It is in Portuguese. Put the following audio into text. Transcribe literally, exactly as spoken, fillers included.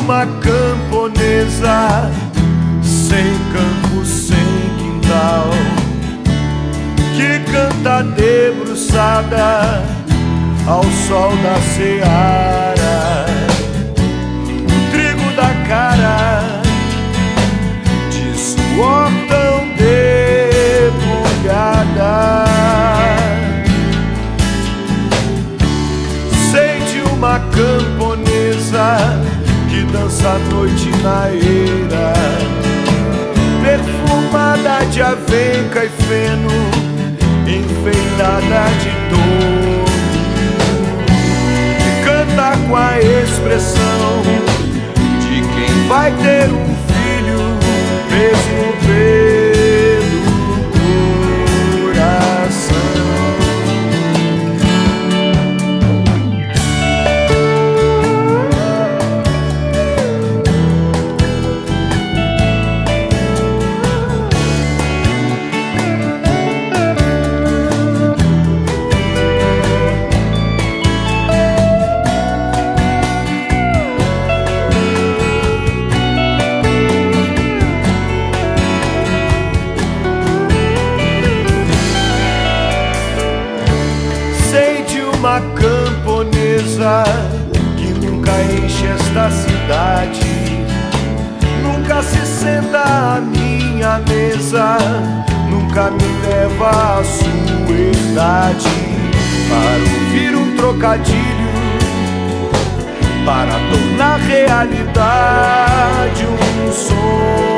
uma camponesa, sem campo, sem quintal, que canta debruçada ao sol da seara. O trigo da cara de suor tão debulhada. Sei de uma camponesa que dança a noite na eira, perfumada de avenca e feno, enfeitada de dor, e canta com a expressão de quem vai ter um filho, mesmo pelo coração. Uma camponesa que nunca enche esta cidade, nunca se senta à minha mesa, nunca me leva à sua idade para ouvir um trocadilho, para tornar realidade um sonho.